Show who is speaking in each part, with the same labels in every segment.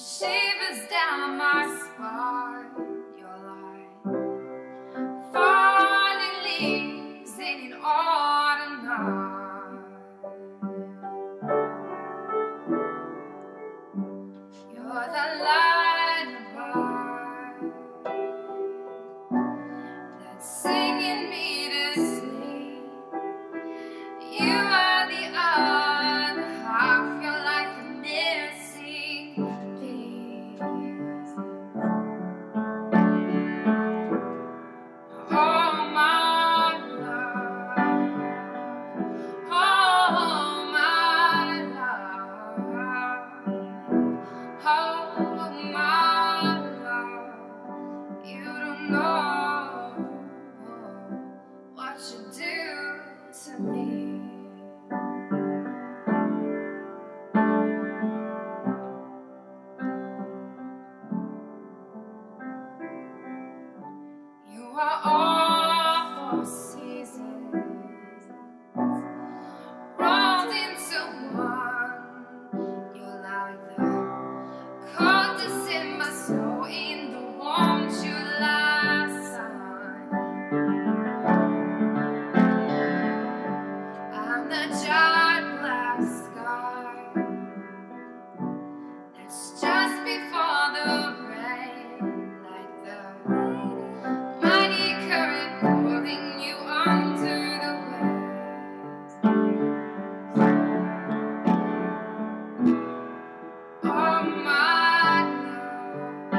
Speaker 1: shivers down my spine. You're like falling leaves in an autumn night. You're the lullaby that's singing me to sleep. You are the other half. You're like the missing piece. Oh my love, oh my love, oh my love. You don't know what you do to me. You are all four seasons rolled into one. You're like the cold December snow in the warm July sun. I'm the giant black sky that's just before the rain, like the mighty current pulling you under the waves. Oh my love,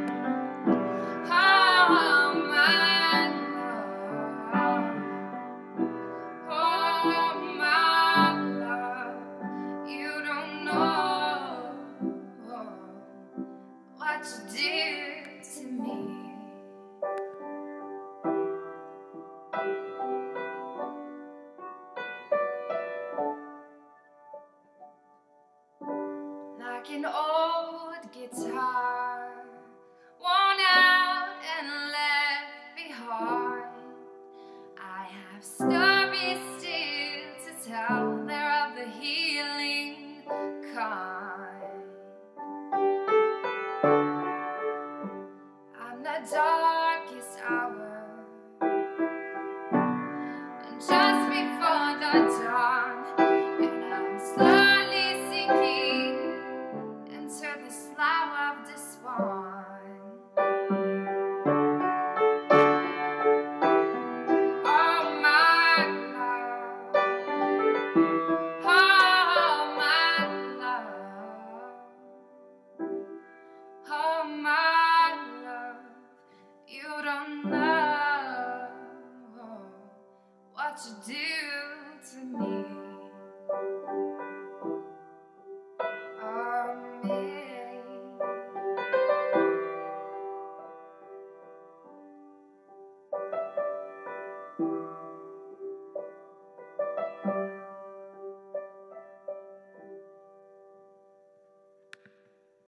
Speaker 1: oh my love, oh my love. You don't know what you did to me. Like an old guitar, worn out and left behind, I have stories still to tell. They're of the healing kind. I'm the darkest hour, and just before the dawn, and I'm slowly sinking into the slough of despond. Oh my love, oh my love, oh my love. You don't know what you do to me.